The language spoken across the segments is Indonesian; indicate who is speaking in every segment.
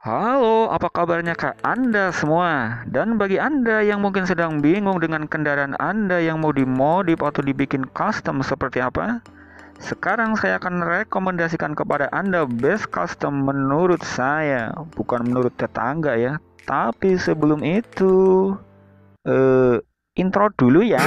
Speaker 1: Halo, apa kabarnya Kak Anda semua? Dan bagi Anda yang mungkin sedang bingung dengan kendaraan Anda yang mau dimodif atau dibikin custom seperti apa, sekarang saya akan rekomendasikan kepada Anda best custom menurut saya, bukan menurut tetangga ya. Tapi sebelum itu, intro dulu ya.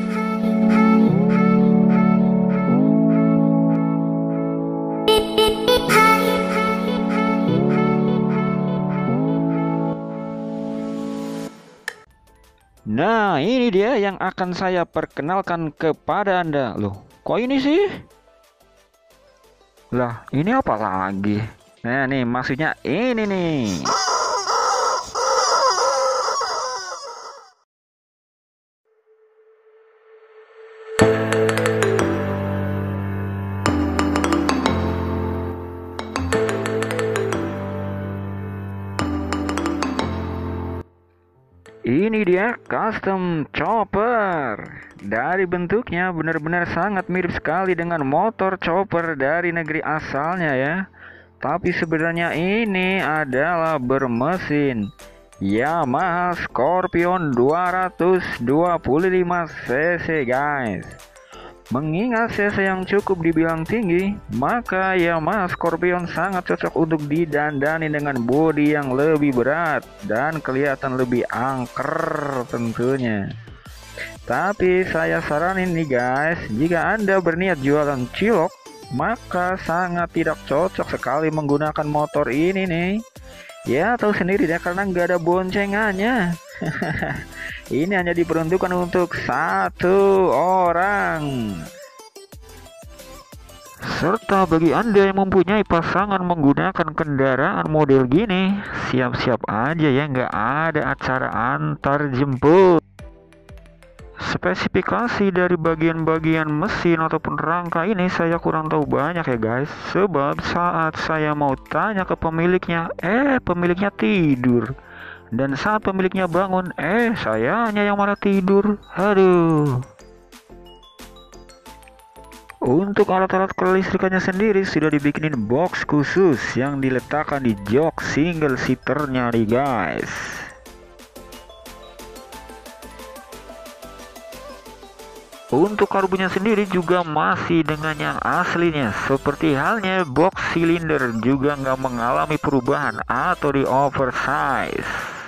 Speaker 1: Nah, ini dia yang akan saya perkenalkan kepada Anda. Loh, kok ini sih? Lah, ini apa lagi? Nah, nih maksudnya ini nih. Ini dia custom chopper. Dari bentuknya benar-benar sangat mirip sekali dengan motor chopper dari negeri asalnya ya. Tapi sebenarnya ini adalah bermesin Yamaha Scorpion 225 cc guys. Mengingat cc yang cukup dibilang tinggi, maka Yamaha Scorpion sangat cocok untuk didandani dengan bodi yang lebih berat dan kelihatan lebih angker tentunya. Tapi saya saranin nih guys, jika Anda berniat jualan cilok, maka sangat tidak cocok sekali menggunakan motor ini nih. Ya tahu sendiri ya, karena nggak ada boncengannya. Ini hanya diperuntukkan untuk satu orang. Serta bagi Anda yang mempunyai pasangan menggunakan kendaraan model gini, siap-siap aja ya, nggak ada acara antar jemput. Spesifikasi dari bagian-bagian mesin ataupun rangka ini saya kurang tahu banyak ya guys. Sebab saat saya mau tanya ke pemiliknya, pemiliknya tidur. Dan saat pemiliknya bangun, sayanya yang malah tidur. Aduh. Untuk alat-alat kelistrikannya sendiri sudah dibikinin box khusus yang diletakkan di jok single seaternya nih guys. Untuk karbunya sendiri juga masih dengan yang aslinya. Seperti halnya box silinder juga nggak mengalami perubahan atau di oversize.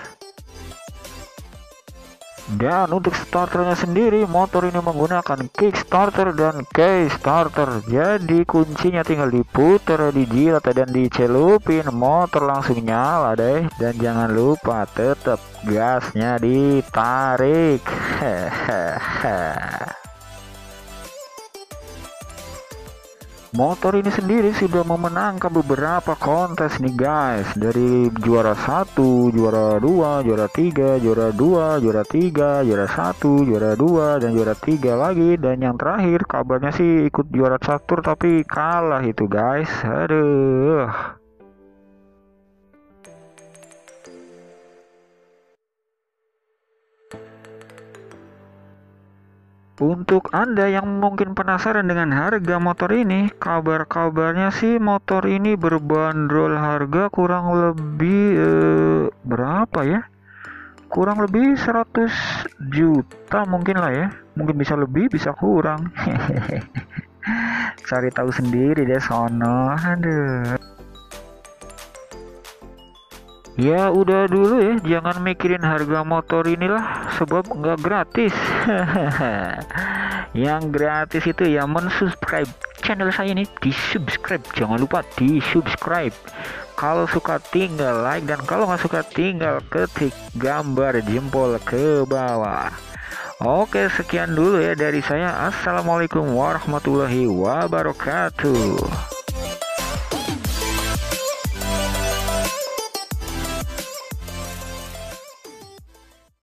Speaker 1: Dan untuk starternya sendiri, motor ini menggunakan kickstarter dan keystarter. Jadi kuncinya tinggal diputar, dijilat dan dicelupin, motor langsung nyala deh. Dan jangan lupa tetap gasnya ditarik. Motor ini sendiri sudah memenangkan beberapa kontes nih guys. Dari juara 1, juara 2, juara 3, juara 2, juara 3, juara 1, juara 2, dan juara 3 lagi. Dan yang terakhir kabarnya sih ikut juara catur tapi kalah itu guys. Aduh. Untuk Anda yang mungkin penasaran dengan harga motor ini, kabar-kabarnya sih motor ini berbanderol harga kurang lebih berapa ya? Kurang lebih 100 juta mungkin lah ya. Mungkin bisa lebih, bisa kurang. Cari tahu sendiri deh sono. Aduh. Ya udah dulu ya, jangan mikirin harga motor inilah, sebab nggak gratis. Yang gratis itu ya mensubscribe channel saya ini, di subscribe, jangan lupa di subscribe. Kalau suka tinggal like, dan kalau nggak suka tinggal ketik gambar jempol ke bawah. Oke, sekian dulu ya dari saya. Assalamualaikum warahmatullahi wabarakatuh.